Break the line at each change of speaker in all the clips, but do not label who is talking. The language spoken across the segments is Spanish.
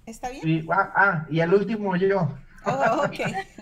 ¿Está bien?
Y, y al último yo.
Oh, ok.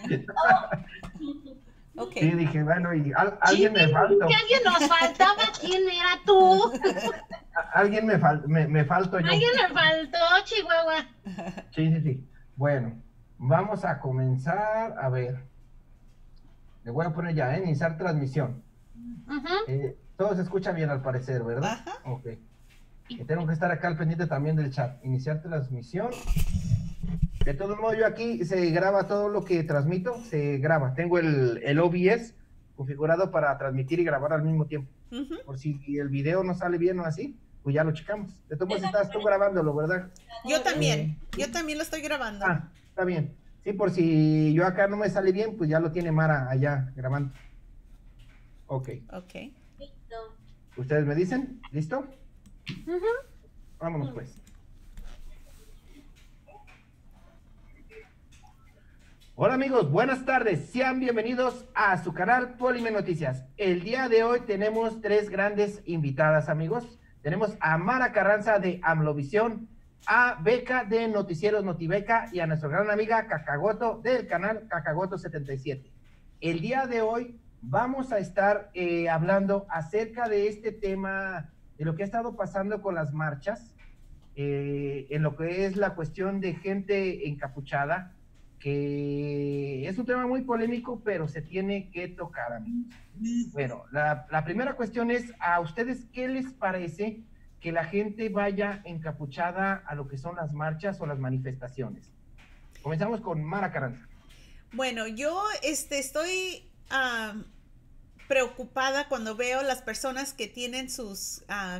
Ok.
Sí, dije, bueno, y
Sí,
alguien me faltó.
que alguien nos faltaba. ¿Quién era tú?
Alguien me falto yo.
Alguien me faltó, Chihuahua.
Sí, sí, sí. Bueno, vamos a comenzar. A ver, le voy a poner ya, iniciar transmisión. Todo se escucha bien al parecer, ¿verdad?
Ajá.
Ok. Y tengo que estar acá al pendiente también del chat. Iniciar transmisión. De todo modo, yo aquí se graba todo lo que transmito, se graba. Tengo el OBS configurado para transmitir y grabar al mismo tiempo. Por si el video no sale bien o así, pues ya lo checamos. De todos modos, estás tú grabándolo, ¿verdad?
Yo también lo estoy grabando.
Está bien. Sí, por si yo acá no me sale bien, pues ya lo tiene Mara allá grabando. Ok.
Ok.
Listo.
¿Ustedes me dicen? ¿Listo? Vámonos pues. Hola amigos, buenas tardes, sean bienvenidos a su canal Polime Noticias. El día de hoy tenemos tres grandes invitadas, amigos. Tenemos a Mara Carranza de AMLOvisión, a Beca de Noticieros Notibeca y a nuestra gran amiga Kakagoto del canal Kakagoto 77. El día de hoy vamos a estar hablando acerca de este tema, de lo que ha estado pasando con las marchas, en lo que es la cuestión de gente encapuchada, que es un tema muy polémico, pero se tiene que tocar, amigos. Bueno, la primera cuestión es, ¿a ustedes qué les parece que la gente vaya encapuchada a lo que son las marchas o las manifestaciones? Comenzamos con Mara Carranza.
Bueno, yo estoy preocupada cuando veo las personas que tienen sus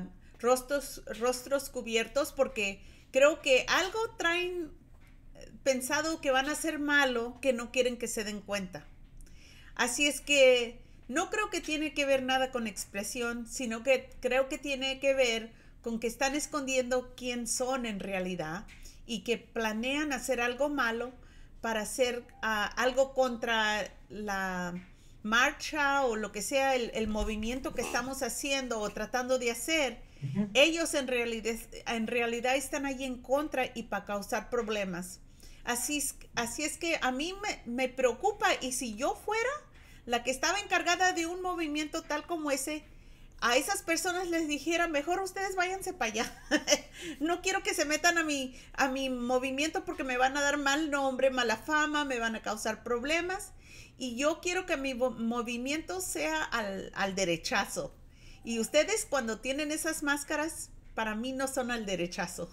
rostros cubiertos, porque creo que algo traen pensado que van a hacer malo que no quieren que se den cuenta. Así es que no creo que tiene que ver nada con expresión, sino que creo que tiene que ver con que están escondiendo quién son en realidad y que planean hacer algo malo para hacer algo contra la marcha o lo que sea, el movimiento que estamos haciendo o tratando de hacer. Ellos en realidad están ahí en contra y para causar problemas. Así es que a mí me preocupa, y si yo fuera la que estaba encargada de un movimiento tal como ese, a esas personas les dijera, mejor ustedes váyanse para allá. No quiero que se metan a mi movimiento porque me van a dar mal nombre, mala fama, me van a causar problemas. Y yo quiero que mi movimiento sea al derechazo. Y ustedes, cuando tienen esas máscaras, para mí no son al derechazo.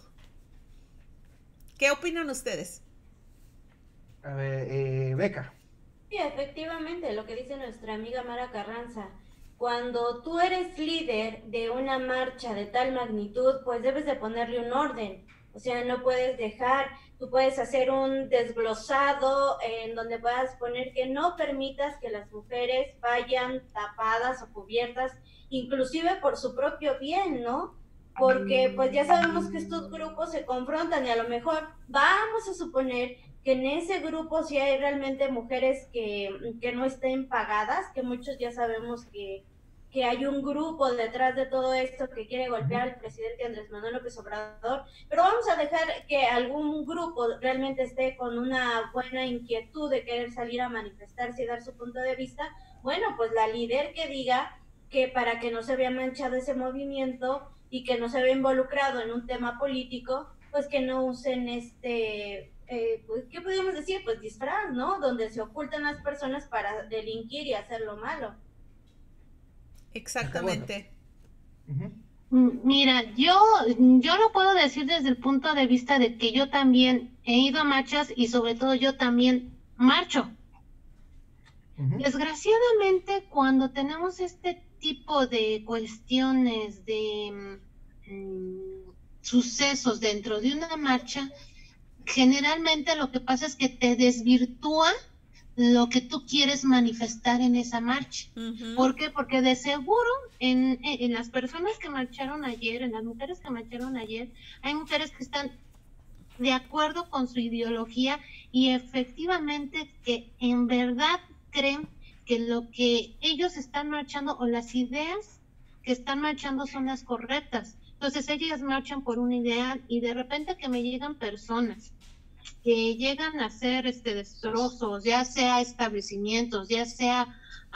¿Qué opinan ustedes?
A ver, Beca.
Sí, efectivamente, lo que dice nuestra amiga Mara Carranza. Cuando tú eres líder de una marcha de tal magnitud, pues debes de ponerle un orden. O sea, no puedes dejar, tú puedes hacer un desglosado en donde puedas poner que no permitas que las mujeres vayan tapadas o cubiertas, inclusive por su propio bien, ¿no? Porque pues ya sabemos que estos grupos se confrontan y a lo mejor vamos a suponer que en ese grupo sí hay realmente mujeres que no estén pagadas, que muchos ya sabemos que hay un grupo detrás de todo esto que quiere golpear al presidente Andrés Manuel López Obrador, pero vamos a dejar que algún grupo realmente esté con una buena inquietud de querer salir a manifestarse y dar su punto de vista. Bueno, pues la líder que diga que para que no se vea manchado ese movimiento y que no se vea involucrado en un tema político, pues que no usen pues, ¿qué podríamos decir? Pues disfraz, ¿no? Donde se ocultan las personas para delinquir y hacer lo malo.
Exactamente.
Mira, yo lo puedo decir desde el punto de vista de que yo también he ido a marchas y sobre todo yo también marcho. Desgraciadamente, cuando tenemos este tipo de cuestiones de sucesos dentro de una marcha, generalmente lo que pasa es que te desvirtúa lo que tú quieres manifestar en esa marcha. ¿Por qué? Porque de seguro en las personas que marcharon ayer, en las mujeres que marcharon ayer, hay mujeres que están de acuerdo con su ideología y efectivamente que en verdad creen que lo que ellos están marchando o las ideas que están marchando son las correctas. Entonces ellas marchan por un ideal y de repente que me llegan personas que llegan a hacer destrozos, ya sea establecimientos, ya sea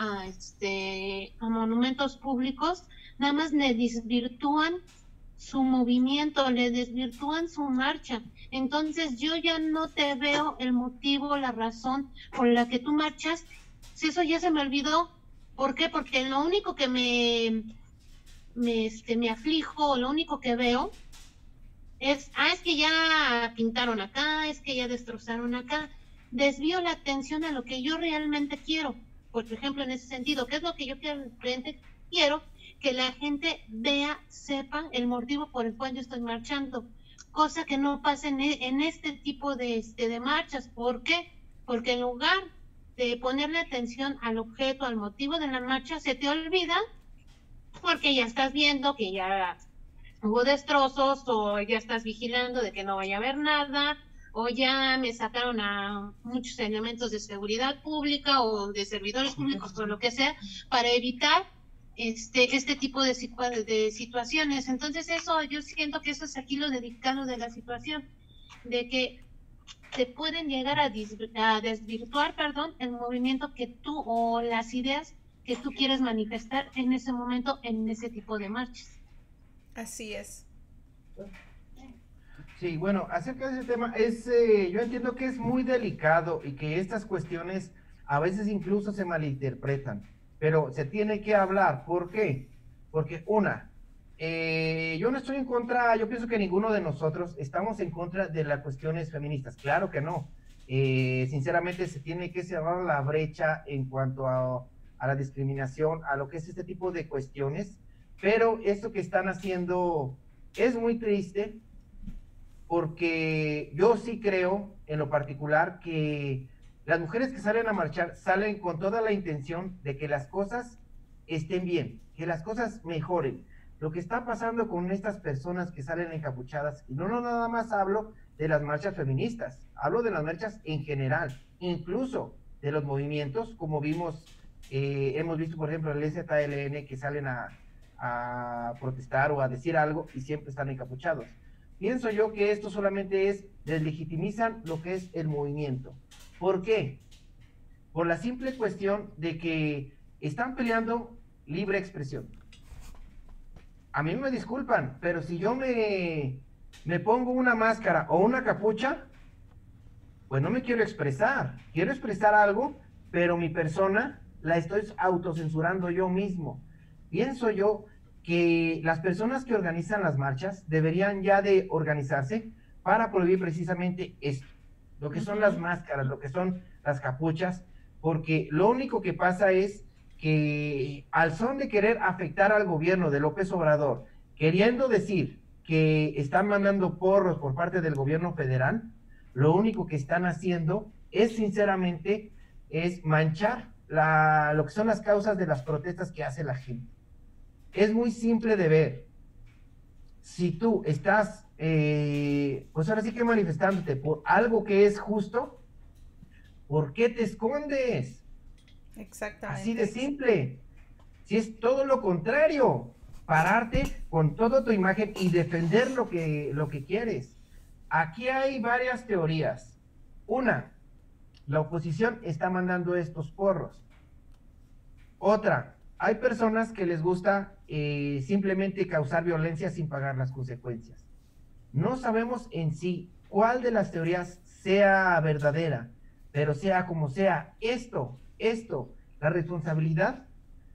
a monumentos públicos, nada más le desvirtúan su movimiento, le desvirtúan su marcha. Entonces yo ya no te veo el motivo, la razón por la que tú marchas, si eso ya se me olvidó. ¿Por qué? Porque lo único que me aflijo, lo único que veo es que ya pintaron acá, es que ya destrozaron acá. Desvío la atención a lo que yo realmente quiero. Por ejemplo, en ese sentido, ¿qué es lo que yo realmente quiero? Que la gente vea, sepa el motivo por el cual yo estoy marchando, cosa que no pasa en este tipo de marchas. ¿Por qué? Porque en lugar de ponerle atención al objeto, al motivo de la marcha, se te olvida, porque ya estás viendo que ya hubo destrozos, o ya estás vigilando de que no vaya a haber nada, o ya me sacaron a muchos elementos de seguridad pública o de servidores públicos o lo que sea, para evitar este tipo de situaciones. Entonces eso, yo siento que eso es aquí lo delicado de la situación, de que te pueden llegar a desvirtuar, el movimiento que tú, o las ideas que tú quieres manifestar en ese momento, en ese tipo de marchas.
Así es.
Sí, bueno, acerca de ese tema, yo entiendo que es muy delicado y que estas cuestiones a veces incluso se malinterpretan, pero se tiene que hablar. ¿Por qué? Porque yo no estoy en contra, yo pienso que ninguno de nosotros estamos en contra de las cuestiones feministas, claro que no. Sinceramente se tiene que cerrar la brecha en cuanto a la discriminación, a lo que es este tipo de cuestiones, pero esto que están haciendo es muy triste, porque yo sí creo, en lo particular, que las mujeres que salen a marchar salen con toda la intención de que las cosas estén bien, que las cosas mejoren. Lo que está pasando con estas personas que salen encapuchadas, y no nada más hablo de las marchas feministas, hablo de las marchas en general, incluso de los movimientos, como hemos visto, por ejemplo, el ZLN, que salen a protestar o a decir algo y siempre están encapuchados. Pienso yo que esto solamente deslegitimizan lo que es el movimiento. ¿Por qué? Por la simple cuestión de que están peleando libre expresión. A mí me disculpan, pero si yo me pongo una máscara o una capucha, pues no me quiero expresar algo, pero mi persona la estoy autocensurando yo mismo. Pienso yo que las personas que organizan las marchas deberían ya de organizarse para prohibir precisamente esto, lo que son las máscaras, lo que son las capuchas, porque lo único que pasa es que al son de querer afectar al gobierno de López Obrador, queriendo decir que están mandando porros por parte del gobierno federal, lo único que están haciendo es, sinceramente, es manchar lo que son las causas de las protestas que hace la gente. Es muy simple de ver. Si tú estás, pues ahora sí que manifestándote por algo que es justo, ¿por qué te escondes?
Exactamente.
Así de simple. Si es todo lo contrario, pararte con toda tu imagen y defender lo que quieres. Aquí hay varias teorías. Una, la oposición está mandando estos porros. Otra, hay personas que les gusta simplemente causar violencia sin pagar las consecuencias. No sabemos en sí cuál de las teorías sea verdadera, pero sea como sea, la responsabilidad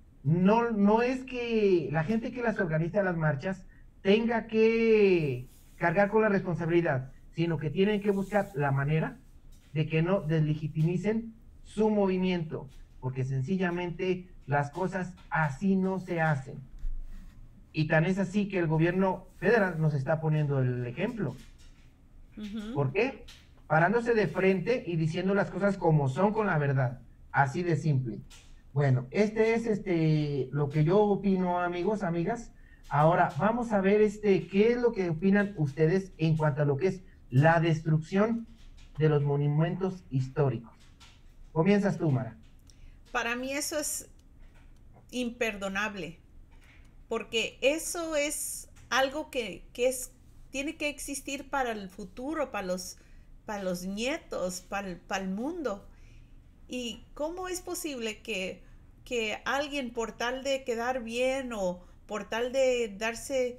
no es que la gente que las organiza las marchas tenga que cargar con la responsabilidad, sino que tienen que buscar la manera de que no deslegitimicen su movimiento, porque sencillamente las cosas así no se hacen. Y tan es así que el gobierno federal nos está poniendo el ejemplo. ¿Por qué? Parándose de frente y diciendo las cosas como son, con la verdad. Así de simple. Bueno, este es lo que yo opino, amigos, amigas. Ahora vamos a ver qué es lo que opinan ustedes en cuanto a lo que es la destrucción de los monumentos históricos. Comienzas tú, Mara.
Para mí eso es imperdonable, porque eso es algo que tiene que existir para el futuro, para los nietos, para el mundo. ¿Y cómo es posible que alguien, por tal de quedar bien o por tal de darse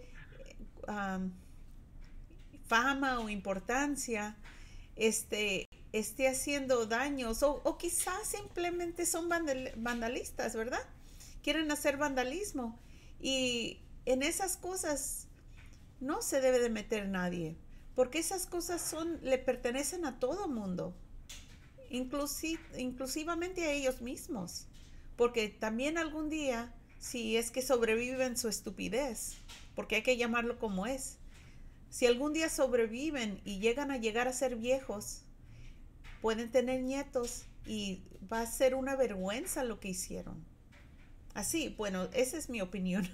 fama o importancia, esté haciendo daños, o quizás simplemente son vandalistas, ¿verdad? Quieren hacer vandalismo, y en esas cosas no se debe de meter nadie, porque esas cosas le pertenecen a todo mundo, inclusivamente a ellos mismos, porque también algún día, si es que sobreviven su estupidez, porque hay que llamarlo como es, si algún día sobreviven y llegan a ser viejos, pueden tener nietos y va a ser una vergüenza lo que hicieron. Así, bueno, esa es mi opinión.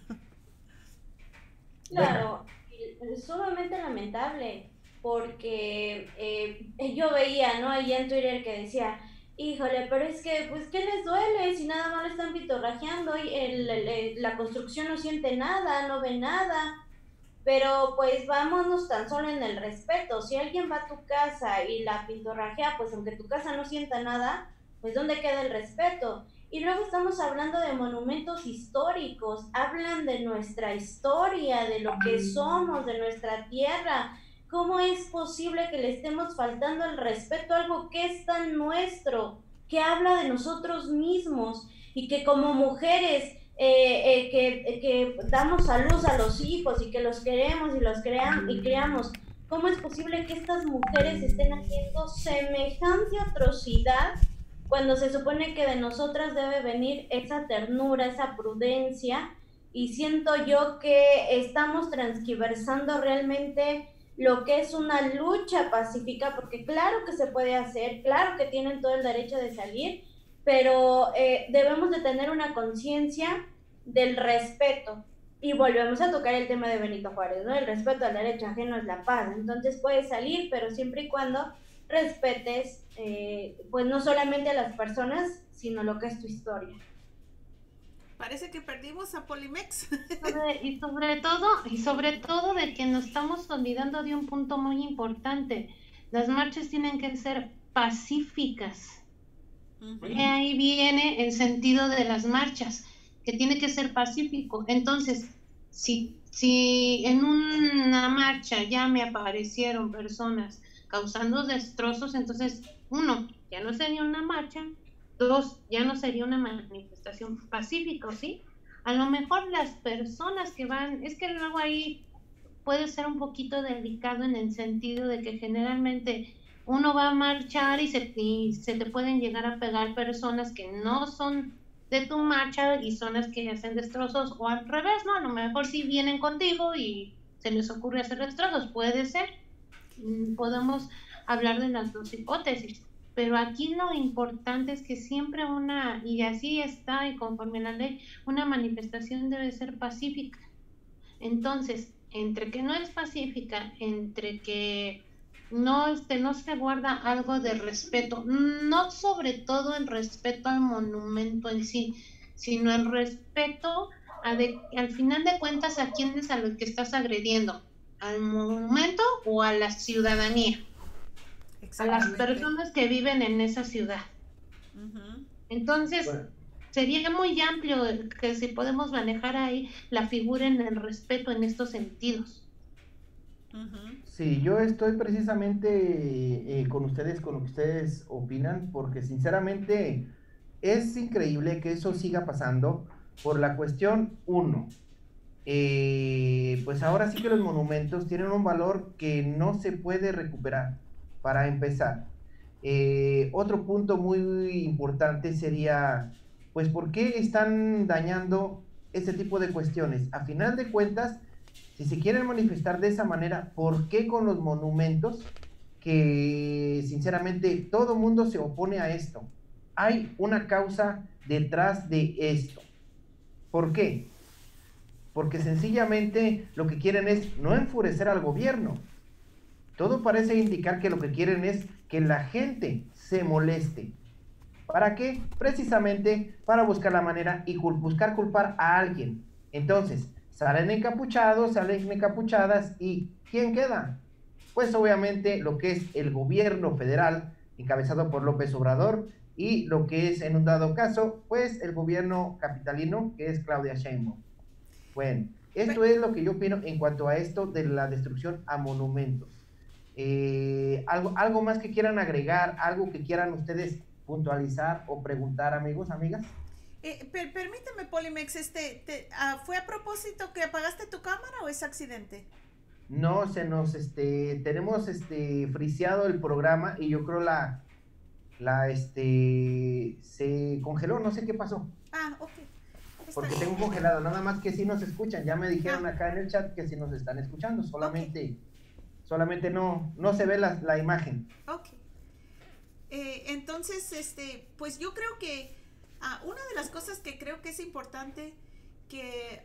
Claro, es sumamente lamentable, porque yo veía, ¿no? Ahí en Twitter que decía, híjole, pero es que, pues, ¿qué les duele si nada más le están pitorrajeando y la construcción no siente nada, no ve nada? Pero pues vámonos tan solo en el respeto. Si alguien va a tu casa y la pintorrajea, pues aunque tu casa no sienta nada, pues ¿dónde queda el respeto? Y luego estamos hablando de monumentos históricos, hablan de nuestra historia, de lo que somos, de nuestra tierra. ¿Cómo es posible que le estemos faltando el respeto a algo que es tan nuestro, que habla de nosotros mismos y que como mujeres que damos a luz a los hijos y que los queremos y los creamos? ¿Cómo es posible que estas mujeres estén haciendo semejante atrocidad cuando se supone que de nosotras debe venir esa ternura, esa prudencia? Y siento yo que estamos transgiversando realmente lo que es una lucha pacífica, porque claro que se puede hacer, claro que tienen todo el derecho de salir, pero debemos de tener una conciencia del respeto. Y volvemos a tocar el tema de Benito Juárez, ¿no? El respeto al derecho ajeno es la paz. Entonces puedes salir, pero siempre y cuando respetes, pues no solamente a las personas, sino lo que es tu historia.
Parece que perdimos a Polimex.
Y sobre todo de que nos estamos olvidando de un punto muy importante. Las marchas tienen que ser pacíficas. Ahí viene el sentido de las marchas, que tiene que ser pacífico. Entonces, si en una marcha ya me aparecieron personas causando destrozos, entonces, 1, ya no sería una marcha, 2, ya no sería una manifestación pacífica, ¿sí? A lo mejor las personas que van, es que luego ahí puede ser un poquito delicado en el sentido de que generalmente uno va a marchar y se te pueden llegar a pegar personas que no son de tu marcha y son las que hacen destrozos, o al revés, ¿no? A lo mejor sí vienen contigo y se les ocurre hacer destrozos, puede ser. Podemos hablar de las dos hipótesis, pero aquí lo importante es que siempre y así está, y conforme a la ley, una manifestación debe ser pacífica. Entonces, entre que no es pacífica, entre que no se guarda algo de respeto, no sobre todo el respeto al monumento en sí, sino el respeto al final de cuentas a quién es a los que estás agrediendo, al monumento o a la ciudadanía, a las personas que viven en esa ciudad. Entonces, bueno, sería muy amplio que si podemos manejar ahí la figura en el respeto en estos sentidos.
Sí, yo estoy precisamente con ustedes, con lo que ustedes opinan, porque sinceramente es increíble que eso siga pasando por la cuestión, 1, pues ahora sí que los monumentos tienen un valor que no se puede recuperar, para empezar. Otro punto muy importante sería, pues, ¿por qué están dañando ese tipo de cuestiones? A final de cuentas, si se quieren manifestar de esa manera, ¿por qué con los monumentos? Que sinceramente todo mundo se opone a esto. Hay una causa detrás de esto. ¿Por qué? Porque sencillamente lo que quieren es no enfurecer al gobierno. Todo parece indicar que lo que quieren es que la gente se moleste. ¿Para qué? Precisamente para buscar la manera y buscar culpar a alguien. Entonces, salen encapuchados, salen encapuchadas, y ¿quién queda? pues obviamente lo que es el gobierno federal encabezado por López Obrador y lo que es en un dado caso, pues el gobierno capitalino, que es Claudia Sheinbaum. Bueno, esto es lo que yo opino en cuanto a esto de la destrucción a monumentos. ¿Algo más que quieran agregar, algo que quieran ustedes puntualizar o preguntar, amigos, amigas?
Permíteme, Polimex, ¿fue a propósito que apagaste tu cámara o es accidente?
No, tenemos friseado el programa y yo creo se congeló, no sé qué pasó.
Ah, ok.
Porque tengo congelado, nada más que sí nos escuchan, ya me dijeron acá en el chat que sí nos están escuchando, solamente no se ve la imagen.
Ok. Entonces, pues yo creo que una de las cosas que creo que es importante que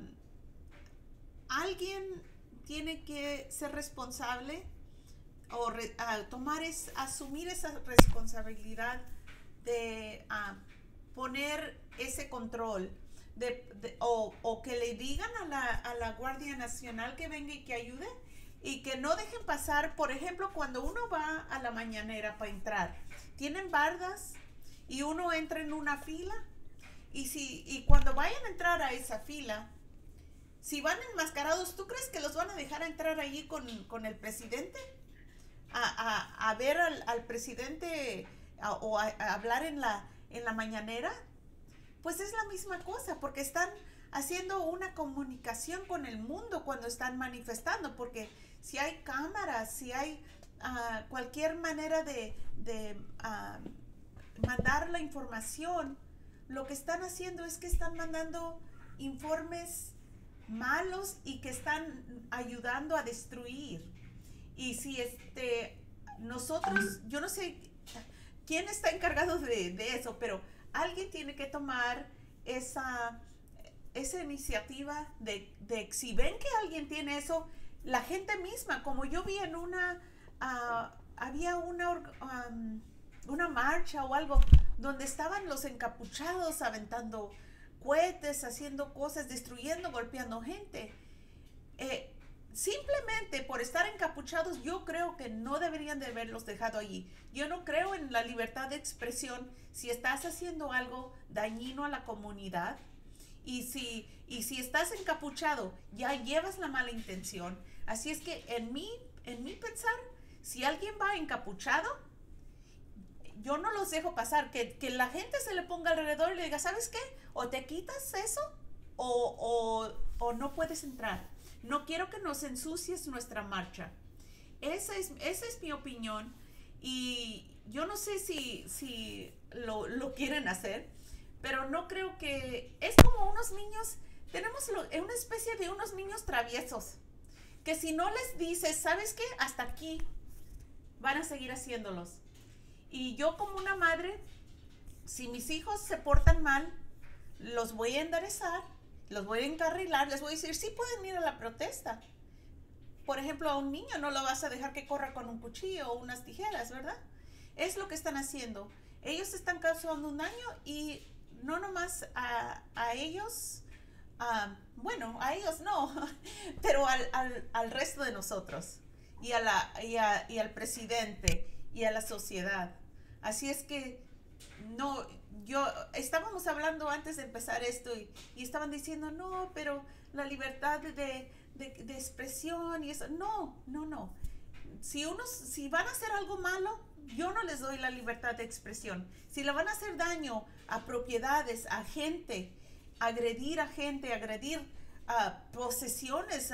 alguien tiene que ser responsable o asumir esa responsabilidad de poner ese control o que le digan a la Guardia Nacional que venga y que ayude y que no dejen pasar, por ejemplo, cuando uno va a la mañanera para entrar, tienen bardas y uno entra en una fila y cuando vayan a entrar a esa fila, si van enmascarados, ¿tú crees que los van a dejar entrar allí con el presidente? A ver al presidente o a hablar en la mañanera. Pues es la misma cosa, porque están haciendo una comunicación con el mundo cuando están manifestando, porque si hay cámaras, si hay cualquier manera de mandar la información, lo que están haciendo es que están mandando informes malos y que están ayudando a destruir. Y si nosotros, yo no sé quién está encargado de eso, pero alguien tiene que tomar esa iniciativa de si ven que alguien tiene eso, la gente misma, como yo vi en había una marcha o algo donde estaban los encapuchados aventando cohetes, haciendo cosas, destruyendo, golpeando gente. Simplemente por estar encapuchados, yo creo que no deberían de haberlos dejado allí. Yo no creo en la libertad de expresión si estás haciendo algo dañino a la comunidad y si estás encapuchado, ya llevas la mala intención. Así es que en mi pensar, si alguien va encapuchado, yo no los dejo pasar, que la gente se le ponga alrededor y le diga, ¿sabes qué? O te quitas eso o no puedes entrar. No quiero que nos ensucies nuestra marcha. Esa es mi opinión y yo no sé si lo quieren hacer, pero no creo que... Es como unos niños, tenemos una especie de unos niños traviesos, que si no les dices, ¿sabes qué? Hasta aquí, van a seguir haciéndolos. Y yo como una madre, si mis hijos se portan mal, los voy a enderezar, los voy a encarrilar, les voy a decir, sí pueden ir a la protesta. Por ejemplo, a un niño no lo vas a dejar que corra con un cuchillo o unas tijeras, ¿verdad? Es lo que están haciendo. Ellos están causando un daño y no nomás a ellos, bueno, a ellos no, pero al resto de nosotros y al presidente y a la sociedad. Así es que estábamos hablando antes de empezar esto y estaban diciendo, no, pero la libertad de expresión y eso, no. Si van a hacer algo malo, yo no les doy la libertad de expresión. Si le van a hacer daño a propiedades, a gente, agredir a gente, agredir posesiones,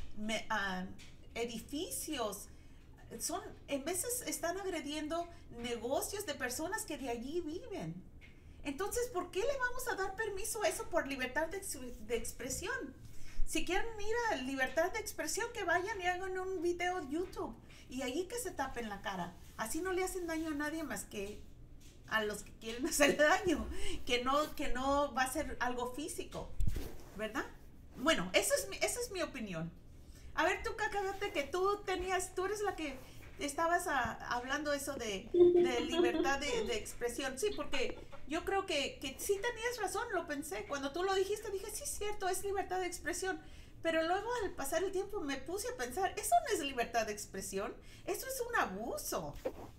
edificios, en veces están agrediendo negocios de personas que de allí viven. Entonces, ¿por qué le vamos a dar permiso a eso por libertad de expresión? Si quieren ir a libertad de expresión, que vayan y hagan un video de YouTube y allí que se tapen la cara. Así no le hacen daño a nadie más que a los que quieren hacer daño, que no va a ser algo físico, ¿verdad? Bueno, esa es mi opinión. A ver, tú, Cacagate, que tú eres la que estabas hablando eso de libertad de expresión. Sí, porque yo creo que sí tenías razón, lo pensé. Cuando tú lo dijiste, dije, sí, es cierto, es libertad de expresión. Pero luego al pasar el tiempo me puse a pensar, eso no es libertad de expresión, eso es un abuso.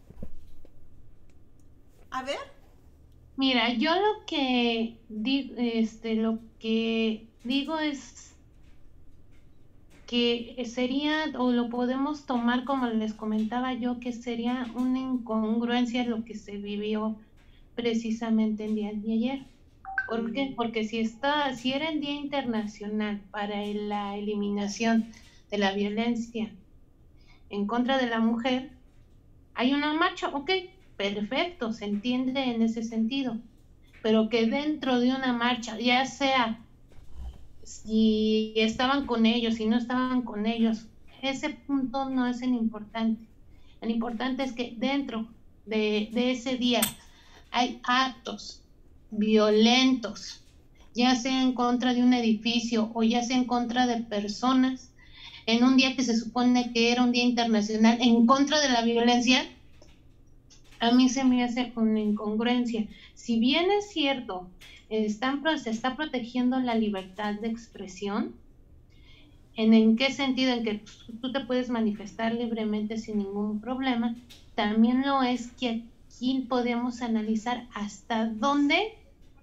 A ver.
Mira, yo lo que digo es que sería, o lo podemos tomar como les comentaba yo, que sería una incongruencia lo que se vivió precisamente el día de ayer. ¿Por qué? Porque si era el Día Internacional para la eliminación de la violencia en contra de la mujer, hay una marcha, ok, perfecto, se entiende en ese sentido, pero que dentro de una marcha, ya sea si estaban con ellos, si no estaban con ellos, ese punto no es el importante. El importante es que dentro de ese día hay actos violentos, ya sea en contra de un edificio o ya sea en contra de personas, en un día que se supone que era un día internacional en contra de la violencia, a mí se me hace una incongruencia. Si bien es cierto, se está protegiendo la libertad de expresión, ¿en qué sentido? En que tú te puedes manifestar libremente sin ningún problema. También lo es que aquí podemos analizar hasta dónde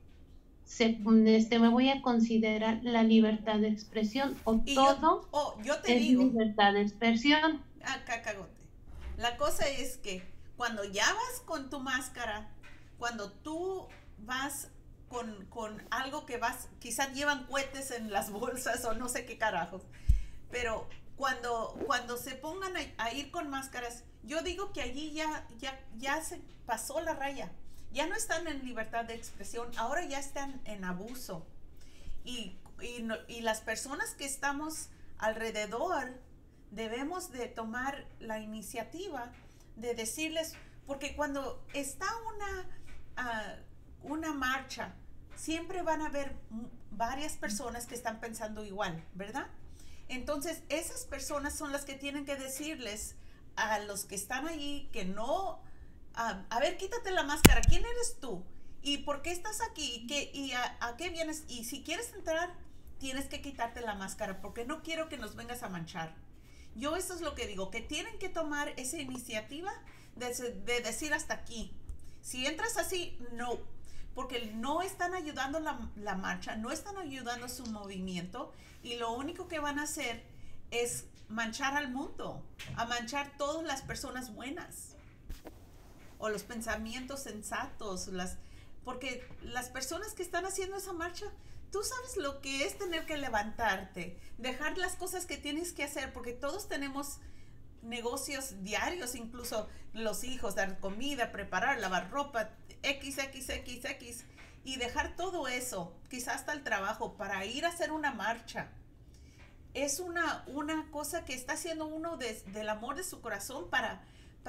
me voy a considerar la libertad de expresión o
Y
todo
yo te
es
digo,
libertad de expresión.
cacagote. La cosa es que cuando ya vas con tu máscara, cuando tú vas con algo que vas, quizás llevan cohetes en las bolsas o no sé qué carajos, pero cuando se pongan a ir con máscaras, yo digo que allí ya se pasó la raya. Ya no están en libertad de expresión, ahora ya están en abuso. Y las personas que estamos alrededor debemos de tomar la iniciativa de decirles, porque cuando está una marcha, siempre van a haber varias personas que están pensando igual, ¿verdad? Entonces, esas personas son las que tienen que decirles a los que están allí que no... a ver, quítate la máscara. ¿Quién eres tú? ¿Y por qué estás aquí? ¿Y a qué vienes? Y si quieres entrar, tienes que quitarte la máscara porque no quiero que nos vengas a manchar. Yo eso es lo que digo, que tienen que tomar esa iniciativa de decir hasta aquí. Si entras así, no. Porque no están ayudando la marcha, no están ayudando su movimiento y lo único que van a hacer es manchar al mundo, a manchar todas las personas buenas o los pensamientos sensatos, porque las personas que están haciendo esa marcha, tú sabes lo que es tener que levantarte, dejar las cosas que tienes que hacer, porque todos tenemos negocios diarios, incluso los hijos, dar comida, preparar, lavar ropa, XXXX, y dejar todo eso, quizás hasta el trabajo, para ir a hacer una marcha. Es una cosa que está haciendo uno del amor de su corazón para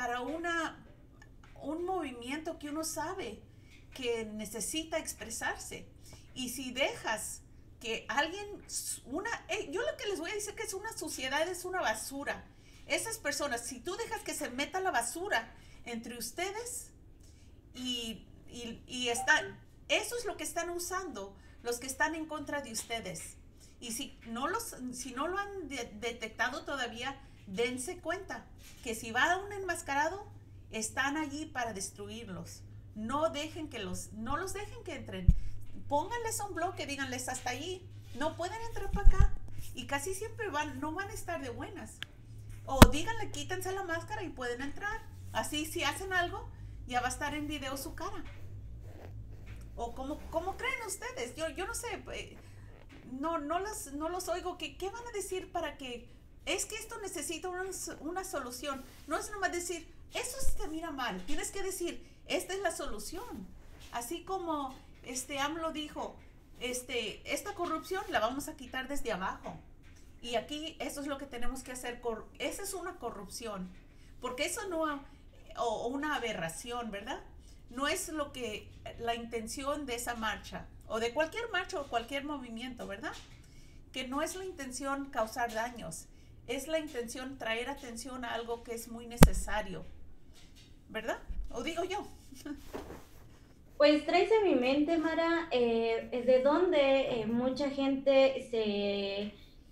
un movimiento que uno sabe que necesita expresarse. Y si dejas que alguien, yo lo que les voy a decir que es una sociedad, es una basura. Esas personas, si tú dejas que se meta la basura entre ustedes y eso es lo que están usando los que están en contra de ustedes. Y si no lo han detectado todavía, dense cuenta que si va un enmascarado, están allí para destruirlos. No los dejen que entren. Pónganles un bloque, díganles hasta ahí. No pueden entrar para acá. Y casi siempre no van a estar de buenas. O díganle, quítense la máscara y pueden entrar. Así, si hacen algo, ya va a estar en video su cara. O ¿cómo creen ustedes? Yo no sé. No los oigo. ¿Qué van a decir para que... Es que esto necesita una solución. No es nomás decir, eso se mira mal. Tienes que decir, esta es la solución. Así como AMLO dijo, esta corrupción la vamos a quitar desde abajo. Y aquí eso es lo que tenemos que hacer. Esa es una corrupción. Porque eso no... O una aberración, ¿verdad? No es la intención de esa marcha. O de cualquier marcha o cualquier movimiento, ¿verdad? Que no es la intención causar daños. Es la intención traer atención a algo que es muy necesario. ¿Verdad? ¿O digo yo?
Pues traes a mi mente, Mara, de donde mucha gente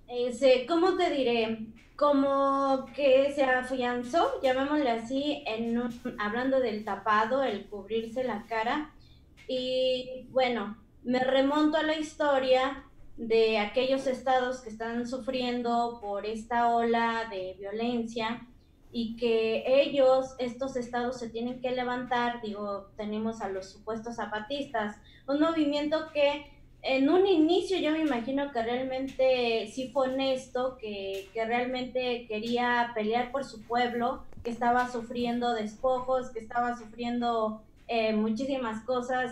¿Cómo te diré? Como que se afianzó, llamémosle así, hablando del tapado, el cubrirse la cara. Y bueno, me remonto a la historia de aquellos estados que están sufriendo por esta ola de violencia y que estos estados se tienen que levantar. Digo, tenemos a los supuestos zapatistas, un movimiento que en un inicio yo me imagino que realmente sí fue honesto, que realmente quería pelear por su pueblo, que estaba sufriendo despojos, que estaba sufriendo muchísimas cosas,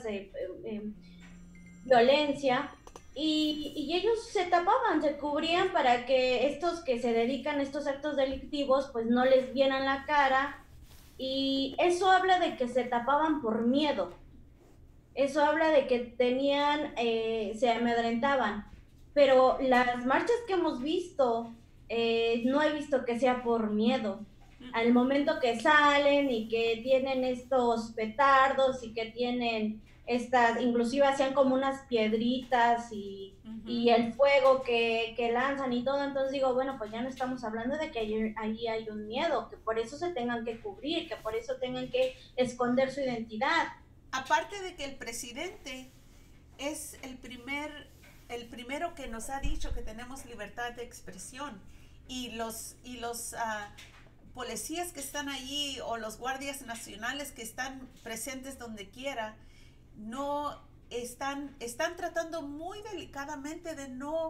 violencia, y ellos se tapaban, se cubrían para que estos que se dedican a estos actos delictivos pues no les vieran la cara, y eso habla de que se tapaban por miedo, eso habla de que se amedrentaban, pero las marchas que hemos visto, no he visto que sea por miedo. Al momento que salen y que tienen estos petardos y que tienen estas, inclusive hacían como unas piedritas y el fuego que lanzan y todo, entonces digo, bueno, pues ya no estamos hablando de que ahí hay un miedo, que por eso se tengan que cubrir, que por eso tengan que esconder su identidad.
Aparte de que el presidente es el primero que nos ha dicho que tenemos libertad de expresión, y los policías que están allí o los guardias nacionales que están presentes donde quiera, no están tratando muy delicadamente de no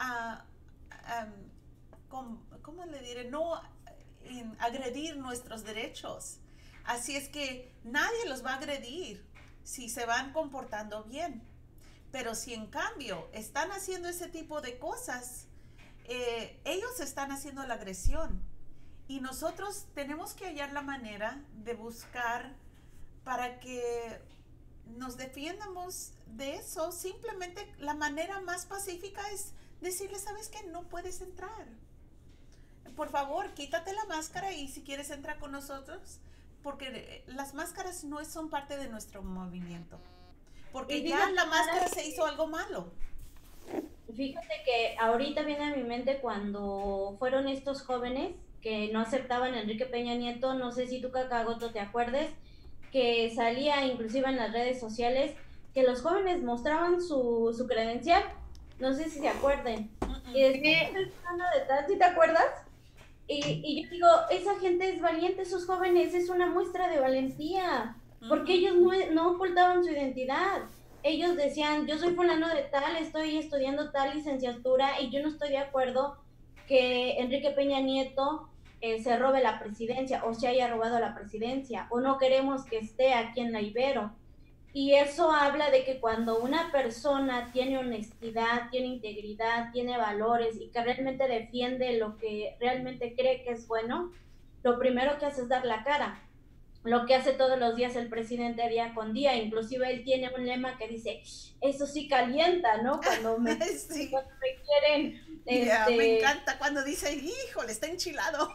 ¿cómo le diré? No agredir nuestros derechos. Así es que nadie los va a agredir si se van comportando bien. Pero si en cambio están haciendo ese tipo de cosas, ellos están haciendo la agresión. Y nosotros tenemos que hallar la manera de buscar para que nos defiendamos de eso. Simplemente la manera más pacífica es decirle, ¿sabes qué? No puedes entrar. Por favor, quítate la máscara y si quieres entrar con nosotros, porque las máscaras no son parte de nuestro movimiento. Porque ya la máscara se hizo algo malo.
Fíjate que ahorita viene a mi mente cuando fueron estos jóvenes que no aceptaban a Enrique Peña Nieto, no sé si tú, Cacagoto, te acuerdes, que salía inclusive en las redes sociales, que los jóvenes mostraban su credencial, no sé si se acuerden, y decían, de tal, ¿sí te acuerdas? Y yo digo, esa gente es valiente, esos jóvenes, es una muestra de valentía, porque ellos no ocultaban su identidad. Ellos decían, yo soy fulano de tal, estoy estudiando tal licenciatura y yo no estoy de acuerdo que Enrique Peña Nieto se robe la presidencia o se haya robado la presidencia, o no queremos que esté aquí en la Ibero. Y eso habla de que cuando una persona tiene honestidad, tiene integridad, tiene valores y que realmente defiende lo que realmente cree que es bueno, lo primero que hace es dar la cara. Lo que hace todos los días el presidente día con día, inclusive él tiene un lema que dice, eso sí calienta, ¿no? Cuando me,
sí.
cuando me quieren...
Me encanta cuando dice, híjole, está enchilado.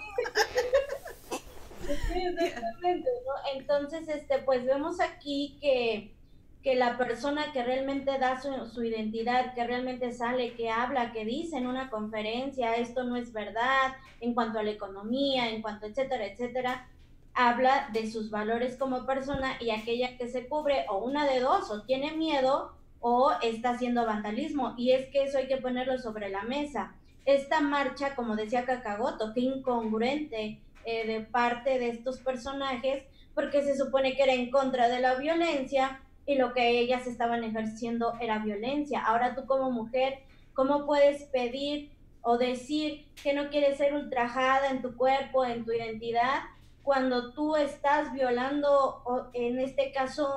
Sí, exactamente, ¿no? Entonces, pues vemos aquí que la persona que realmente da su identidad, que realmente sale, que habla, que dice en una conferencia, esto no es verdad, en cuanto a la economía, en cuanto, etcétera, etcétera, habla de sus valores como persona, y aquella que se cubre, o una de dos, o tiene miedo, o está haciendo vandalismo, y es que eso hay que ponerlo sobre la mesa. Esta marcha, como decía Cacagoto, qué incongruente de parte de estos personajes, porque se supone que era en contra de la violencia y lo que ellas estaban ejerciendo era violencia. Ahora tú como mujer, ¿cómo puedes pedir o decir que no quieres ser ultrajada en tu cuerpo, en tu identidad, cuando tú estás violando, o en este caso,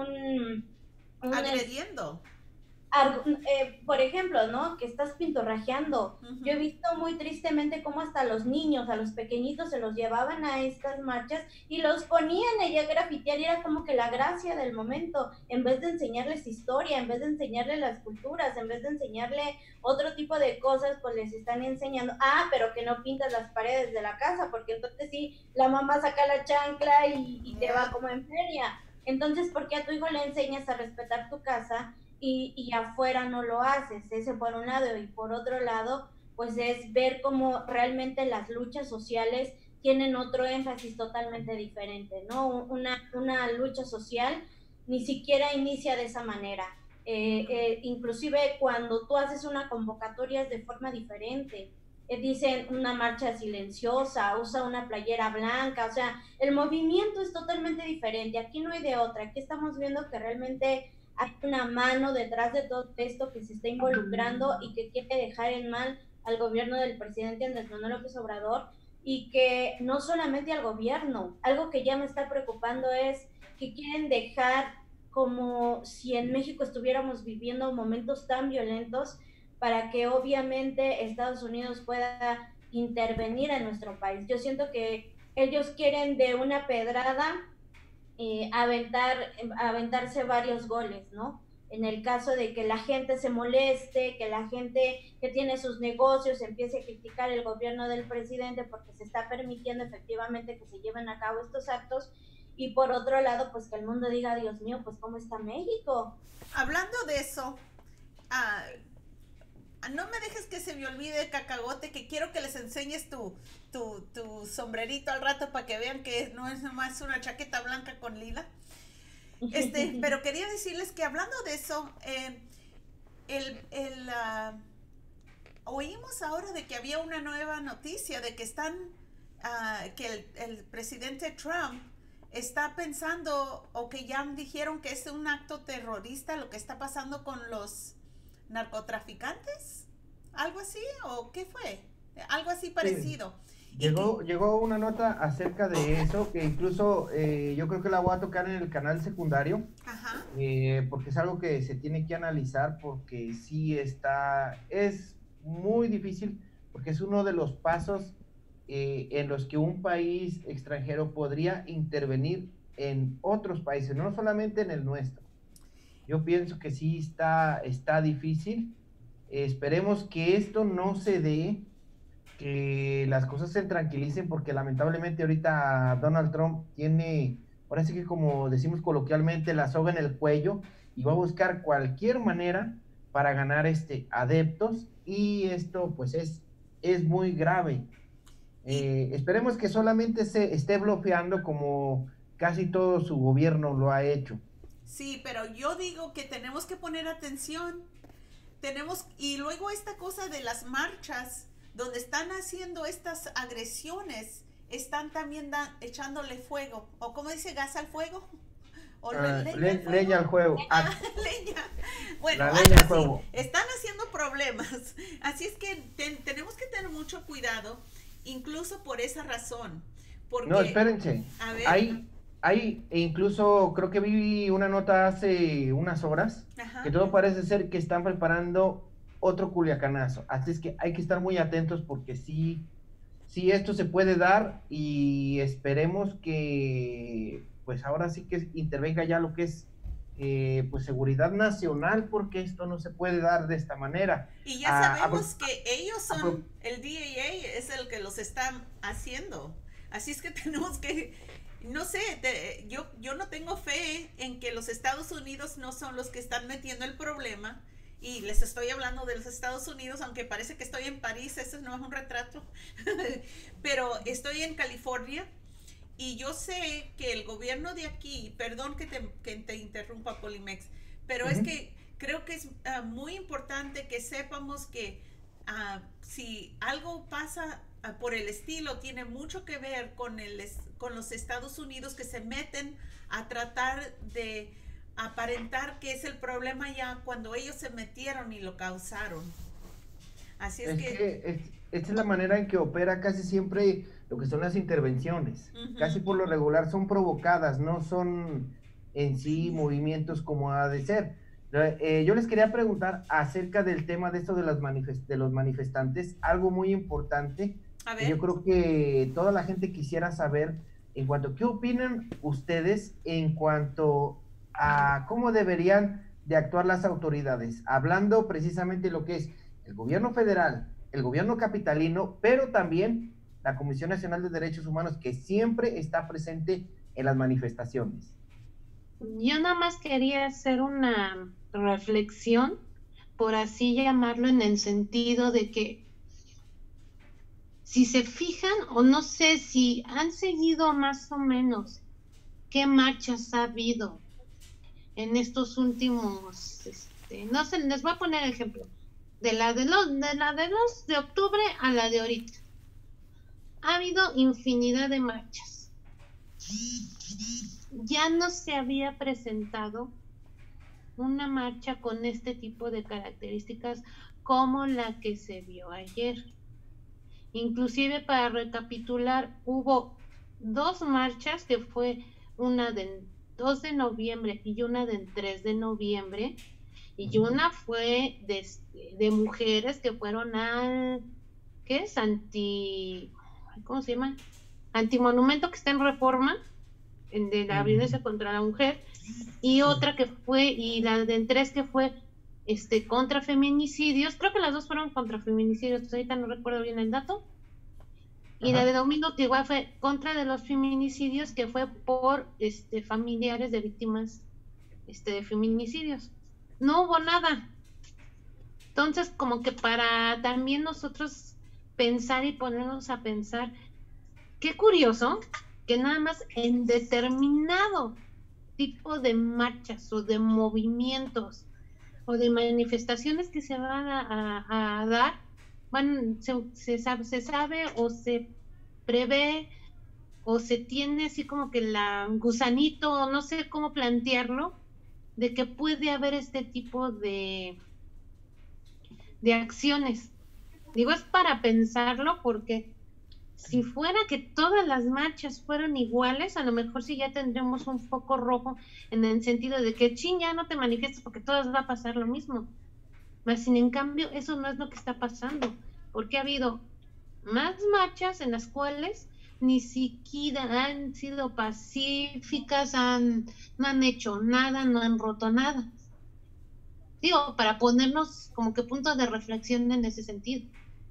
agrediendo?
Por ejemplo, ¿no? Que estás pintorrajeando. Yo he visto muy tristemente cómo hasta los niños, a los pequeñitos, se los llevaban a estas marchas y los ponían allá a grafitear, y era como que la gracia del momento, en vez de enseñarles historia, en vez de enseñarles las culturas, en vez de enseñarle otro tipo de cosas, pues les están enseñando, pero que no pintas las paredes de la casa, porque entonces sí, la mamá saca la chancla y te va como en feria. Entonces, ¿por qué a tu hijo le enseñas a respetar tu casa y afuera no lo haces? Ese por un lado. Y por otro lado, pues es ver cómo realmente las luchas sociales tienen otro énfasis totalmente diferente, ¿no? Una lucha social ni siquiera inicia de esa manera. Inclusive cuando tú haces una convocatoria es de forma diferente. Dicen una marcha silenciosa, usa una playera blanca, o sea, el movimiento es totalmente diferente. Aquí no hay de otra. Aquí estamos viendo que realmente hay una mano detrás de todo esto que se está involucrando y que quiere dejar en mal al gobierno del presidente Andrés Manuel López Obrador, y que no solamente al gobierno, algo que ya me está preocupando es que quieren dejar como si en México estuviéramos viviendo momentos tan violentos para que obviamente Estados Unidos pueda intervenir en nuestro país. Yo siento que ellos quieren de una pedrada aventarse varios goles, ¿no? En el caso de que la gente se moleste, que la gente que tiene sus negocios empiece a criticar el gobierno del presidente porque se está permitiendo efectivamente que se lleven a cabo estos actos, y por otro lado, pues que el mundo diga, Dios mío, pues ¿cómo está México?
Hablando de eso, no me dejes que se me olvide, Cacagote, que quiero que les enseñes tu sombrerito al rato para que vean que no es nomás una chaqueta blanca con lila. Pero quería decirles que hablando de eso, oímos ahora de que había una nueva noticia de que que el presidente Trump está pensando, o que ya dijeron que es un acto terrorista lo que está pasando con los narcotraficantes, algo así, o qué fue, algo así parecido.
Sí. Llegó una nota acerca de eso, que incluso yo creo que la voy a tocar en el canal secundario.
Ajá.
Porque es algo que se tiene que analizar, porque sí es muy difícil, porque es uno de los pasos en los que un país extranjero podría intervenir en otros países, no solamente en el nuestro. Yo pienso que sí está difícil. Esperemos que esto no se dé, que las cosas se tranquilicen, porque lamentablemente ahorita Donald Trump tiene, ahora sí que como decimos coloquialmente, la soga en el cuello, y va a buscar cualquier manera para ganar adeptos, y esto pues es muy grave. Esperemos que solamente se esté bloqueando como casi todo su gobierno lo ha hecho.
Sí, pero yo digo que tenemos que poner atención. Y luego esta cosa de las marchas, donde están haciendo estas agresiones, están también echándole fuego, o como dice, gas al fuego, o
leña al fuego.
Leña. Bueno,
leña al fuego.
Están haciendo problemas, así es que tenemos que tener mucho cuidado, incluso por esa razón. Porque,
no, espérense,
a ver,
hay, incluso creo que vi una nota hace unas horas, ajá, que todo parece ser que están preparando otro culiacanazo, así es que hay que estar muy atentos, porque sí esto se puede dar, y esperemos que pues ahora sí que intervenga ya lo que es pues seguridad nacional, porque esto no se puede dar de esta manera.
Y ya sabemos que ellos son, el DEA es el que los está haciendo, así es que tenemos que, no sé, yo no tengo fe en que los Estados Unidos no son los que están metiendo el problema. Y les estoy hablando de los Estados Unidos, aunque parece que estoy en París, eso no es un retrato, pero estoy en California, y yo sé que el gobierno de aquí, perdón que te interrumpa, Polimex, pero es que creo que es muy importante que sepamos que si algo pasa por el estilo, tiene mucho que ver con los Estados Unidos, que se meten a tratar de aparentar que es el problema ya cuando ellos se metieron y lo causaron. Así es que
esta es la manera en que opera casi siempre lo que son las intervenciones. Casi por lo regular son provocadas, no son en sí movimientos como ha de ser. Yo les quería preguntar acerca del tema de esto de los manifestantes, algo muy importante, que yo creo que toda la gente quisiera saber, en cuanto, ¿qué opinan ustedes en cuanto a cómo deberían de actuar las autoridades? Hablando precisamente de lo que es el gobierno federal, el gobierno capitalino, pero también la Comisión Nacional de Derechos Humanos, que siempre está presente en las manifestaciones.
Yo nada más quería hacer una reflexión, por así llamarlo, en el sentido de que si se fijan, o no sé si han seguido más o menos qué marchas ha habido en estos últimos, no sé, les voy a poner ejemplo, de la de 2 de octubre a la de ahorita. Ha habido infinidad de marchas. Ya no se había presentado una marcha con este tipo de características como la que se vio ayer. Inclusive, para recapitular, hubo 2 marchas, que fue una del 2 de noviembre y una del 3 de noviembre, y una fue de mujeres que fueron al, ¿qué es? ¿Cómo se llama? Antimonumento, que está en Reforma, de la violencia contra la mujer, y otra que fue, y la del 3 que fue contra feminicidios. Creo que las 2 fueron contra feminicidios, ahorita no recuerdo bien el dato. Y la de domingo, que igual fue contra de los feminicidios, que fue por familiares de víctimas de feminicidios. No hubo nada. Entonces, como que para también nosotros pensar y ponernos a pensar, qué curioso que nada más en determinado tipo de marchas o de movimientos o de manifestaciones que se van a dar, se sabe o se prevé o se tiene así como que la gusanito, no sé cómo plantearlo, de que puede haber este tipo de acciones. Digo, es para pensarlo, porque si fuera que todas las marchas fueran iguales, a lo mejor sí ya tendríamos un foco rojo, en el sentido de que ya no te manifiestas porque todas va a pasar lo mismo. Mas sin en cambio, eso no es lo que está pasando, porque ha habido más marchas en las cuales ni siquiera han sido pacíficas, no han hecho nada, no han roto nada. Digo, para ponernos como que puntos de reflexión en ese sentido.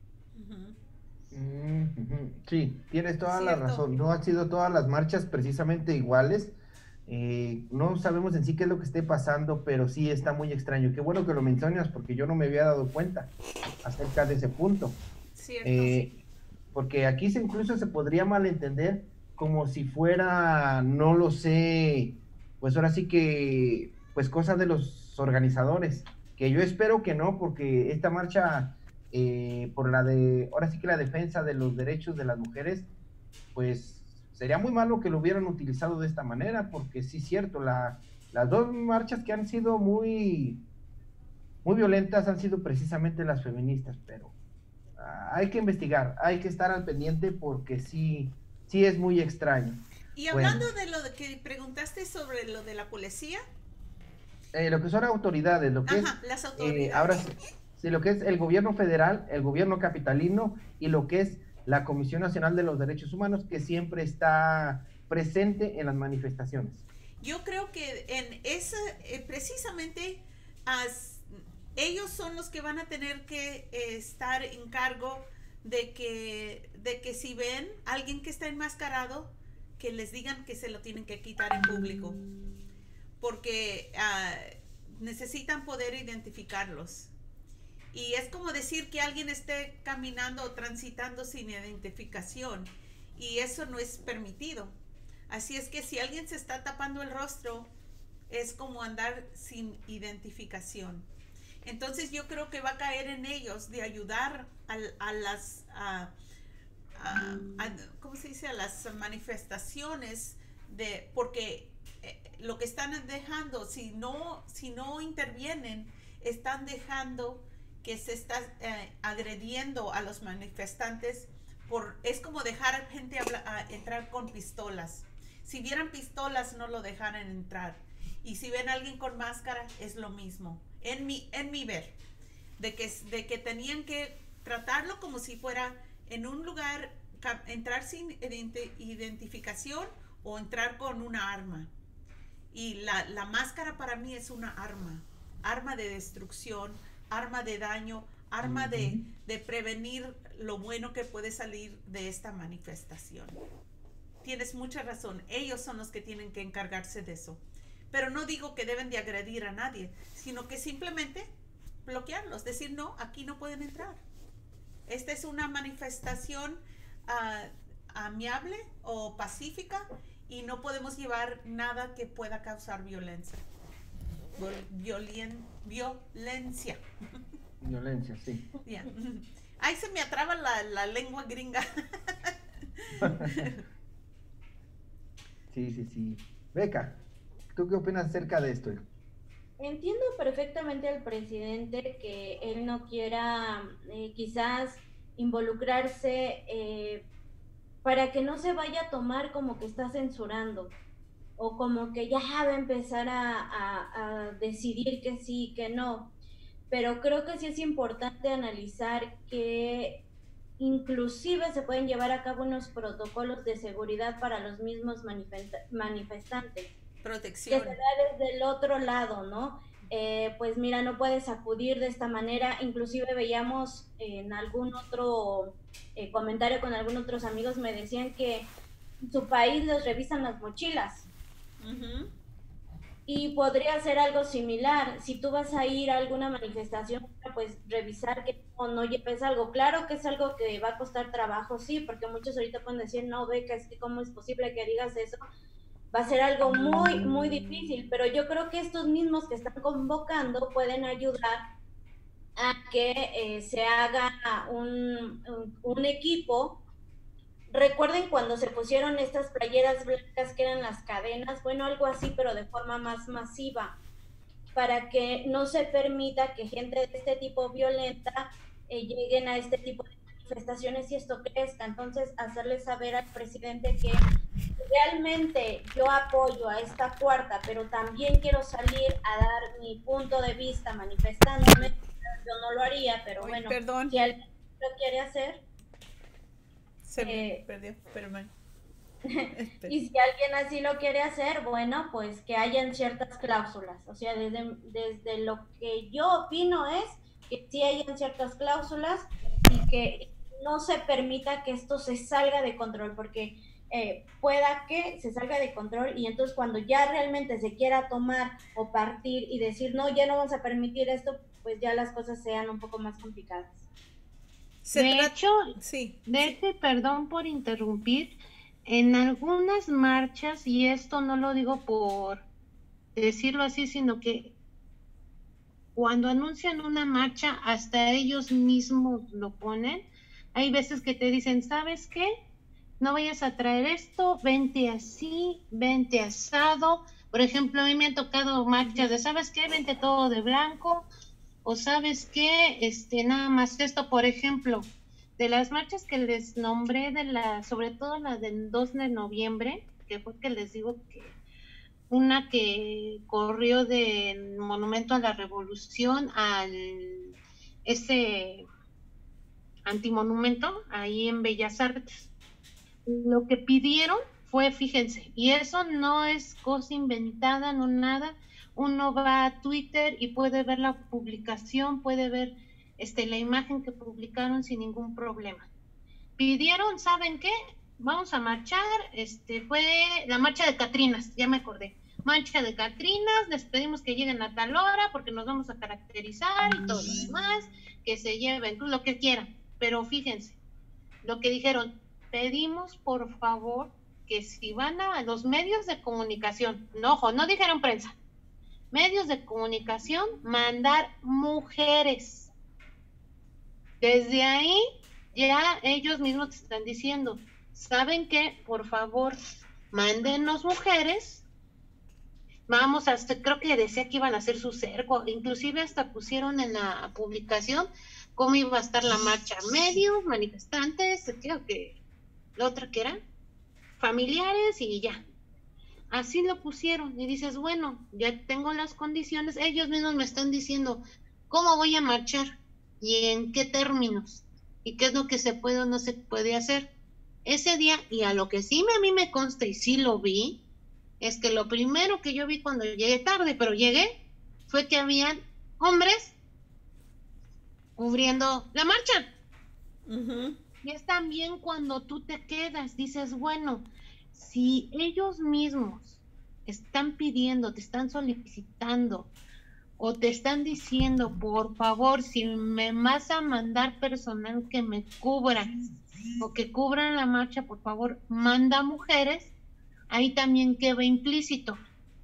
Sí, tienes toda la razón. No han sido todas las marchas precisamente iguales. No sabemos en sí qué es lo que esté pasando, pero sí está muy extraño. Qué bueno que lo mencionas, porque yo no me había dado cuenta acerca de ese punto.
Cierto, sí.
Porque aquí incluso se podría malentender como si fuera, no lo sé, pues ahora sí que, pues cosa de los organizadores, que yo espero que no, porque esta marcha, por ahora sí que la defensa de los derechos de las mujeres, pues sería muy malo que lo hubieran utilizado de esta manera, porque sí es cierto, las 2 marchas que han sido muy, muy violentas han sido precisamente las feministas, pero hay que investigar, hay que estar al pendiente, porque sí es muy extraño.
Y hablando de lo que preguntaste sobre lo de la policía.
Lo que son autoridades, lo que
las autoridades.
Ahora sí, lo que es el gobierno federal, el gobierno capitalino y lo que es la Comisión Nacional de los Derechos Humanos, que siempre está presente en las manifestaciones.
Yo creo que en esa, precisamente, ellos son los que van a tener que estar en cargo de que si ven a alguien que está enmascarado, que les digan que se lo tienen que quitar en público, porque necesitan poder identificarlos. Y es como decir que alguien esté caminando o transitando sin identificación, y eso no es permitido. Así es que si alguien se está tapando el rostro, es como andar sin identificación. Entonces yo creo que va a caer en ellos de ayudar a las ¿cómo se dice? A las manifestaciones, porque lo que están dejando, si no intervienen, están dejando que se está agrediendo a los manifestantes. Es como dejar gente entrar con pistolas. Si vieran pistolas, no lo dejaran entrar. Y si ven a alguien con máscara, es lo mismo. En mi ver, de que tenían que tratarlo como si fuera en un lugar, entrar sin identificación o entrar con una arma. Y la máscara para mí es una arma de destrucción, arma de daño, arma de prevenir lo bueno que puede salir de esta manifestación. Tienes mucha razón, ellos son los que tienen que encargarse de eso. Pero no digo que deben de agredir a nadie, sino que simplemente bloquearlos, decir no, aquí no pueden entrar. Esta es una manifestación amiable o pacífica y no podemos llevar nada que pueda causar violencia. Violencia.
Violencia, sí.
Yeah. Ay, se me atraba la lengua gringa.
Sí. Beca, ¿tú qué opinas acerca de esto?
Entiendo perfectamente al presidente que él no quiera quizás involucrarse para que no se vaya a tomar como que está censurando o como que ya va a empezar a decidir que sí, que no. Pero creo que sí es importante analizar que inclusive se pueden llevar a cabo unos protocolos de seguridad para los mismos manifestantes.
Protección.
Que se da desde el otro lado, ¿no? Pues mira, no puedes acudir de esta manera. Inclusive veíamos en algún otro comentario con algunos otros amigos, me decían que en su país les revisan las mochilas.
Uh-huh.
Y podría ser algo similar. Si tú vas a ir a alguna manifestación, pues revisar que no lleves algo. Claro que es algo que va a costar trabajo, sí, porque muchos ahorita pueden decir, no, Beca, es que cómo es posible que digas eso. Va a ser algo muy, muy difícil, pero yo creo que estos mismos que están convocando pueden ayudar a que se haga un equipo. Recuerden cuando se pusieron estas playeras blancas que eran las cadenas, bueno, algo así, pero de forma más masiva, para que no se permita que gente de este tipo violenta lleguen a este tipo de manifestaciones y esto crezca. Entonces, hacerle saber al presidente que realmente yo apoyo a esta cuarta, pero también quiero salir a dar mi punto de vista manifestándome. Yo no lo haría, pero bueno,
perdón.
si alguien lo quiere hacer.
Se me perdió, pero
y si alguien así lo quiere hacer, bueno, pues que hayan ciertas cláusulas. O sea, desde lo que yo opino es que sí hayan ciertas cláusulas y que no se permita que esto se salga de control, porque pueda que se salga de control y entonces cuando ya realmente se quiera tomar o partir y decir, no, ya no vamos a permitir esto, pues ya las cosas sean un poco más complicadas.
De hecho, perdón por interrumpir, en algunas marchas, y esto no lo digo por decirlo así, sino que cuando anuncian una marcha, hasta ellos mismos lo ponen. Hay veces que te dicen, ¿sabes qué? No vayas a traer esto, vente así, vente asado. Por ejemplo, a mí me han tocado marchas de, ¿sabes qué? Vente todo de blanco. O ¿sabes qué? Nada más esto, por ejemplo, de las marchas que les nombré, sobre todo la del 2 de noviembre, que fue que les digo que una que corrió del Monumento a la Revolución al ese antimonumento ahí en Bellas Artes. Lo que pidieron fue, fíjense, y eso no es cosa inventada, no nada. Uno va a Twitter y puede ver la publicación, puede ver la imagen que publicaron sin ningún problema. Pidieron, ¿saben qué? Vamos a marchar, fue la marcha de Catrinas, ya me acordé. Marcha de Catrinas, les pedimos que lleguen a tal hora porque nos vamos a caracterizar y todo lo demás, que se lleven, lo que quieran. Pero fíjense, lo que dijeron, pedimos por favor que si van a los medios de comunicación, no dijeron prensa, medios de comunicación, mandar mujeres. Desde ahí ya ellos mismos te están diciendo, ¿saben qué? Por favor, mándenos mujeres. Vamos a, creo que decía que iban a hacer su cerco, inclusive hasta pusieron en la publicación cómo iba a estar la marcha, medios, manifestantes, creo que la otra que era, familiares y ya. Así lo pusieron y dices, bueno, ya tengo las condiciones, ellos mismos me están diciendo cómo voy a marchar y en qué términos y qué es lo que se puede o no se puede hacer ese día. Y a lo que sí a mí me consta y sí lo vi, es que lo primero que yo vi cuando llegué tarde, pero llegué, fue que habían hombres cubriendo la marcha.
Uh-huh.
Y es también cuando tú te quedas, dices, bueno, si ellos mismos están pidiendo, te están solicitando o te están diciendo, por favor, si me vas a mandar personal que me cubra o que cubran la marcha, por favor, manda mujeres, ahí también queda implícito.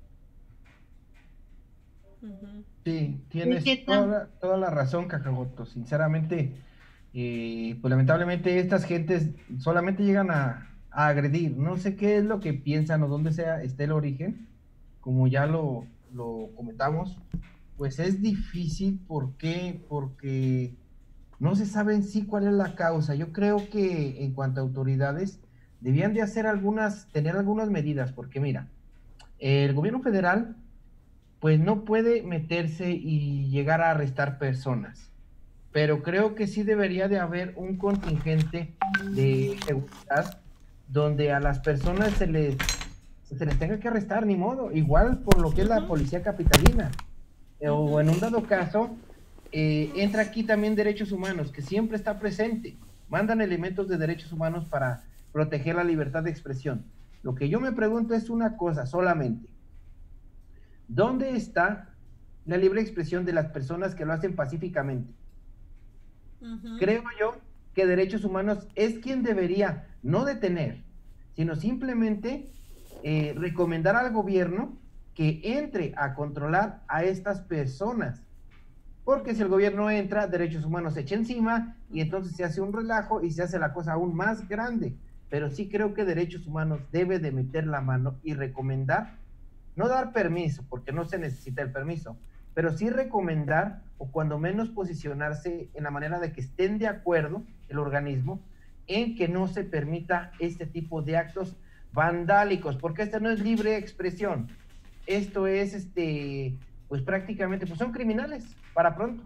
Sí, tienes toda la razón, Cacagoto. Sinceramente, pues lamentablemente estas gentes solamente llegan a agredir. No sé qué es lo que piensan o dónde esté el origen, como ya lo comentamos, pues es difícil. ¿Por qué? Porque no se sabe en sí cuál es la causa. Yo creo que en cuanto a autoridades, debían de tener algunas medidas, porque mira, el gobierno federal pues no puede meterse y llegar a arrestar personas, pero creo que sí debería de haber un contingente de seguridad donde a las personas se les tenga que arrestar, ni modo, igual por lo que es la policía capitalina, o en un dado caso, entra aquí también derechos humanos, que siempre está presente, mandan elementos de derechos humanos para proteger la libertad de expresión. Lo que yo me pregunto es una cosa solamente: ¿dónde está la libre expresión de las personas que lo hacen pacíficamente? Creo yo que derechos humanos es quien debería no detener, sino simplemente recomendar al gobierno que entre a controlar a estas personas. Porque si el gobierno entra, derechos humanos se echa encima y entonces se hace un relajo y se hace la cosa aún más grande. Pero sí creo que derechos humanos debe de meter la mano y recomendar, no dar permiso, porque no se necesita el permiso, pero sí recomendar, o cuando menos posicionarse en la manera de que estén de acuerdo el organismo en que no se permita este tipo de actos vandálicos, porque esta no es libre expresión, esto es pues prácticamente, pues son criminales, para pronto.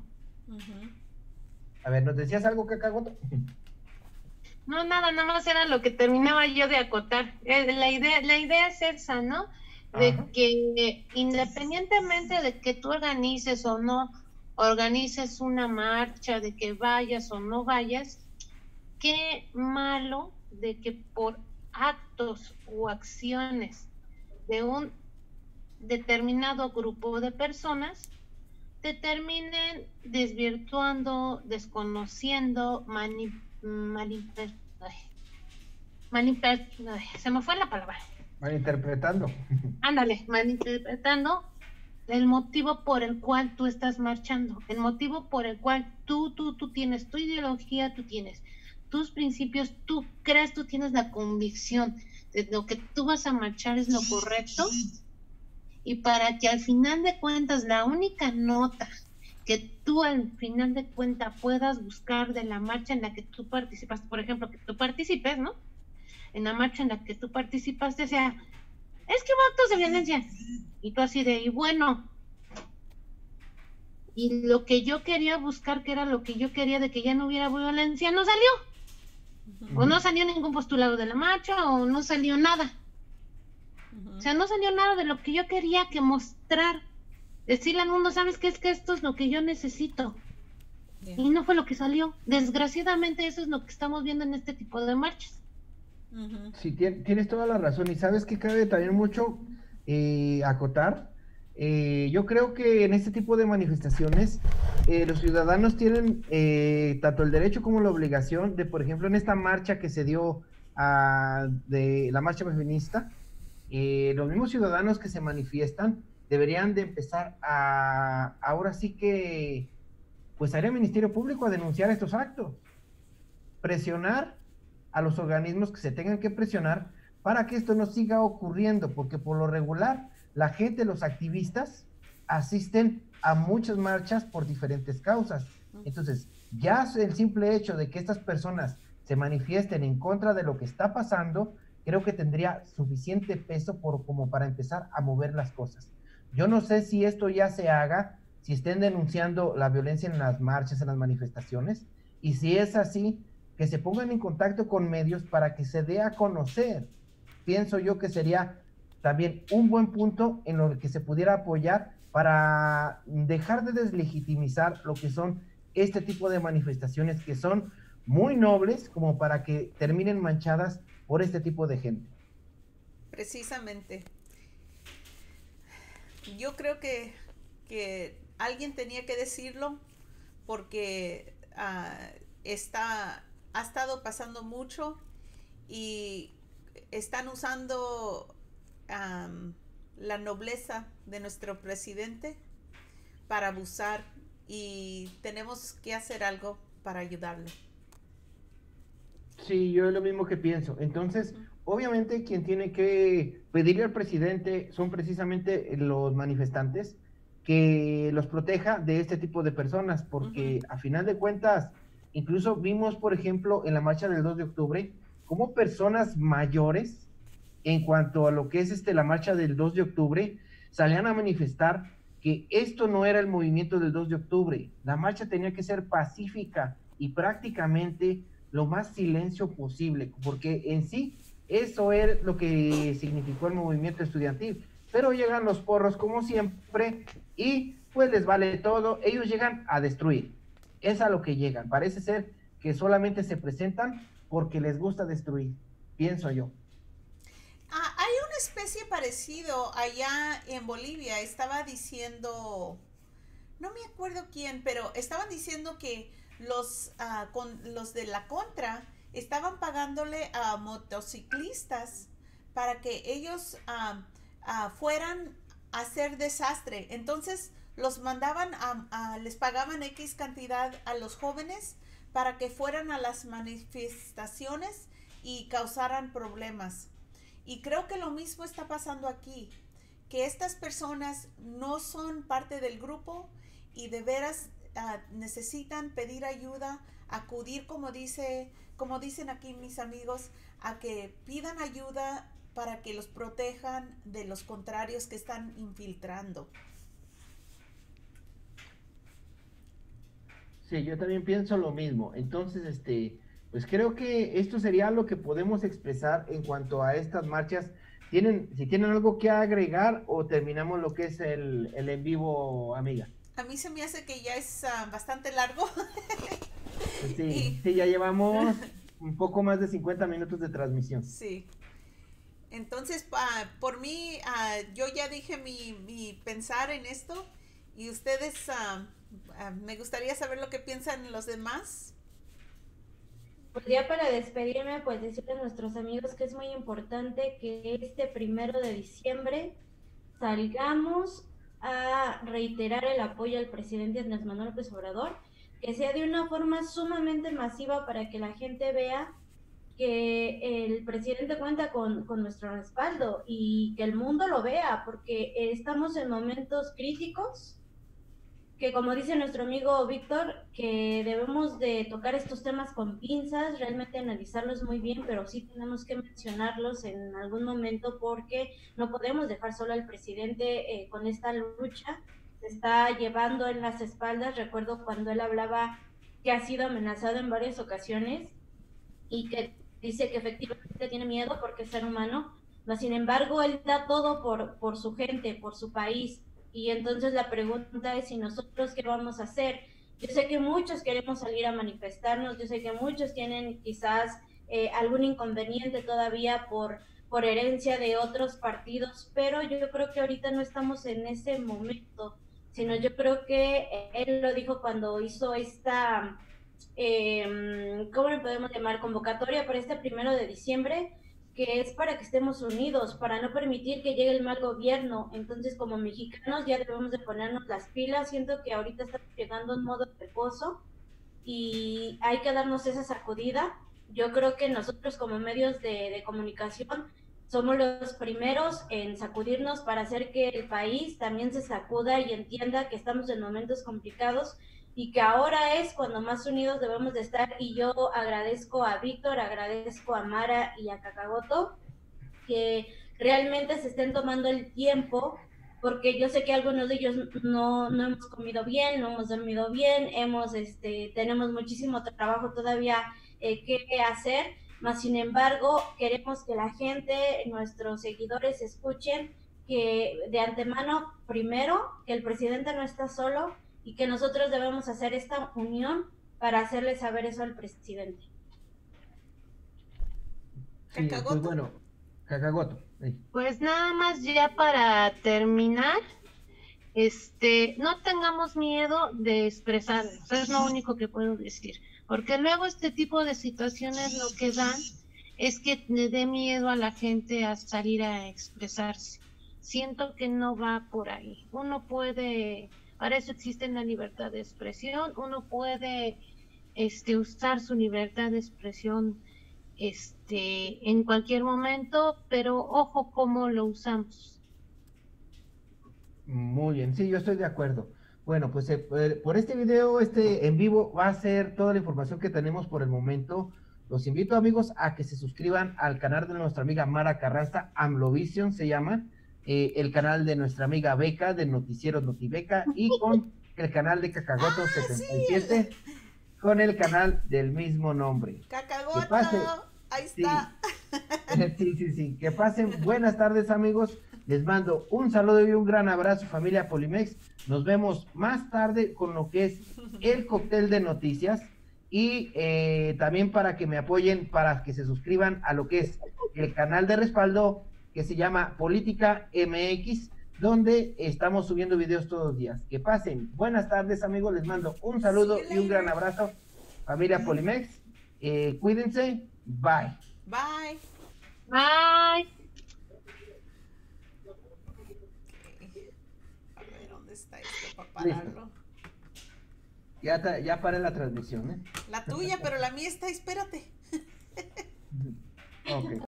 A ver, ¿nos decías algo, Cacagoto?
No, nada más era lo que terminaba yo de acotar. La idea es esa, ¿no? De que independientemente de que tú organices o no organices una marcha, de que vayas o no vayas, qué malo de que por actos o acciones de un determinado grupo de personas te terminen desvirtuando, desconociendo, se me fue la palabra.
Malinterpretando.
Ándale, malinterpretando el motivo por el cual tú estás marchando, el motivo por el cual tú tienes tu ideología, tú tienes tus principios, tú crees, tú tienes la convicción de lo que tú vas a marchar es lo correcto, y para que al final de cuentas la única nota que tú al final de cuentas puedas buscar de la marcha en la que tú participaste, por ejemplo, que tú participes, ¿no? En la marcha en la que tú participaste, o sea, es que hubo actos de violencia, y tú así de, y bueno, y lo que yo quería buscar, que era lo que yo quería de que ya no hubiera violencia, no salió, o no salió ningún postulado de la marcha, o no salió nada, o sea, no salió nada de lo que yo quería que mostrar, decirle al mundo, ¿sabes qué? Es que esto es lo que yo necesito, y no fue lo que salió. Desgraciadamente eso es lo que estamos viendo en este tipo de marchas.
Sí, tienes toda la razón, y sabes que cabe también mucho acotar. Yo creo que en este tipo de manifestaciones los ciudadanos tienen tanto el derecho como la obligación de, por ejemplo, en esta marcha que se dio de la marcha feminista, los mismos ciudadanos que se manifiestan deberían de empezar ahora sí que, pues, a ir al Ministerio Público a denunciar estos actos, presionar a los organismos que se tengan que presionar para que esto no siga ocurriendo, porque por lo regular la gente, los activistas, asisten a muchas marchas por diferentes causas. Entonces, ya el simple hecho de que estas personas se manifiesten en contra de lo que está pasando, creo que tendría suficiente peso como para empezar a mover las cosas. Yo no sé si esto ya se haga, si estén denunciando la violencia en las marchas, en las manifestaciones, y si es así, que se pongan en contacto con medios para que se dé a conocer. Pienso yo que sería también un buen punto en lo que se pudiera apoyar para dejar de deslegitimizar lo que son este tipo de manifestaciones que son muy nobles, como para que terminen manchadas por este tipo de gente.
Precisamente. Yo creo que alguien tenía que decirlo porque ha estado pasando mucho y están usando la nobleza de nuestro presidente para abusar y tenemos que hacer algo para ayudarlo.
Sí, yo es lo mismo que pienso. Entonces, obviamente quien tiene que pedirle al presidente son precisamente los manifestantes, que los proteja de este tipo de personas, porque a final de cuentas, incluso vimos, por ejemplo, en la marcha del 2 de octubre, cómo personas mayores, en cuanto a lo que es la marcha del 2 de octubre, salían a manifestar que esto no era el movimiento del 2 de octubre, la marcha tenía que ser pacífica y prácticamente lo más silencio posible, porque en sí eso es lo que significó el movimiento estudiantil, pero llegan los porros como siempre y pues les vale todo, ellos llegan a destruir, es a lo que llegan, parece ser que solamente se presentan porque les gusta destruir, pienso yo.
Hay una especie parecido allá en Bolivia, estaba diciendo, no me acuerdo quién, pero estaban diciendo que los de la contra estaban pagándole a motociclistas para que ellos fueran a hacer desastre. Entonces los mandaban les pagaban X cantidad a los jóvenes para que fueran a las manifestaciones y causaran problemas. Y creo que lo mismo está pasando aquí, que estas personas no son parte del grupo y de veras necesitan pedir ayuda, acudir como dicen aquí mis amigos, a que pidan ayuda para que los protejan de los contrarios que están infiltrando.
Sí, yo también pienso lo mismo. Entonces, pues creo que esto sería lo que podemos expresar en cuanto a estas marchas. Si tienen algo que agregar o terminamos lo que es el en vivo, amiga.
A mí se me hace que ya es bastante largo.
Pues sí, sí, ya llevamos un poco más de 50 minutos de transmisión.
Sí. Entonces, por mí, yo ya dije mi pensar en esto y ustedes, me gustaría saber lo que piensan los demás.
Pues ya para despedirme, pues decirle a nuestros amigos que es muy importante que este 1 de diciembre salgamos a reiterar el apoyo al presidente Andrés Manuel López Obrador, que sea de una forma sumamente masiva para que la gente vea que el presidente cuenta con nuestro respaldo y que el mundo lo vea, porque estamos en momentos críticos, que como dice nuestro amigo Víctor, que debemos de tocar estos temas con pinzas, realmente analizarlos muy bien, pero sí tenemos que mencionarlos en algún momento porque no podemos dejar solo al presidente con esta lucha, se está llevando en las espaldas. Recuerdo cuando él hablaba que ha sido amenazado en varias ocasiones y que dice que efectivamente tiene miedo porque es ser humano, pero sin embargo él da todo por su gente, por su país. Y entonces la pregunta es, ¿y nosotros qué vamos a hacer? Yo sé que muchos queremos salir a manifestarnos, yo sé que muchos tienen quizás algún inconveniente todavía por herencia de otros partidos, pero yo creo que ahorita no estamos en ese momento, sino yo creo que él lo dijo cuando hizo esta, ¿cómo le podemos llamar? Convocatoria para este 1 de diciembre, que es para que estemos unidos, para no permitir que llegue el mal gobierno. Entonces, como mexicanos ya debemos de ponernos las pilas. Siento que ahorita estamos llegando a un modo de reposo y hay que darnos esa sacudida. Yo creo que nosotros como medios de comunicación somos los primeros en sacudirnos para hacer que el país también se sacuda y entienda que estamos en momentos complicados y que ahora es cuando más unidos debemos de estar. Y yo agradezco a Víctor, agradezco a Mara y a Kakagoto que realmente se estén tomando el tiempo, porque yo sé que algunos de ellos no hemos comido bien, no hemos dormido bien, tenemos muchísimo trabajo todavía que hacer, mas sin embargo queremos que la gente, nuestros seguidores escuchen que de antemano, primero, que el presidente no está solo, y que nosotros debemos hacer esta unión para hacerle saber eso al presidente.
Sí, pues bueno, Kakagoto.
Pues nada más ya para terminar, no tengamos miedo de expresarnos, es lo único que puedo decir, porque luego este tipo de situaciones lo que dan es que le dé miedo a la gente a salir a expresarse. Siento que no va por ahí. Uno puede, para eso existe la libertad de expresión, uno puede usar su libertad de expresión en cualquier momento, pero ojo cómo lo usamos.
Muy bien, sí, yo estoy de acuerdo. Bueno, pues por este video, en vivo, va a ser toda la información que tenemos por el momento. Los invito, amigos, a que se suscriban al canal de nuestra amiga Mara Carranza, AMLOvision se llama, el canal de nuestra amiga Beca, de Noticieros Notibeca, y con el canal de Cacagoto 77, sí, con el canal del mismo nombre.
Cacagoto, ahí está.
Sí, que pasen buenas tardes, amigos. Les mando un saludo y un gran abrazo, familia Polimex. Nos vemos más tarde con lo que es el cóctel de noticias. Y también para que me apoyen, para que se suscriban a lo que es el canal de respaldo que se llama Política MX, donde estamos subiendo videos todos los días. Que pasen buenas tardes, amigos. Les mando un saludo y un gran abrazo, familia Polimex. Cuídense. Bye.
Bye.
Bye.
A ver, ¿dónde está esto para pararlo?
Ya paré la transmisión, ¿eh?
La tuya, pero la mía está, espérate.
Ok.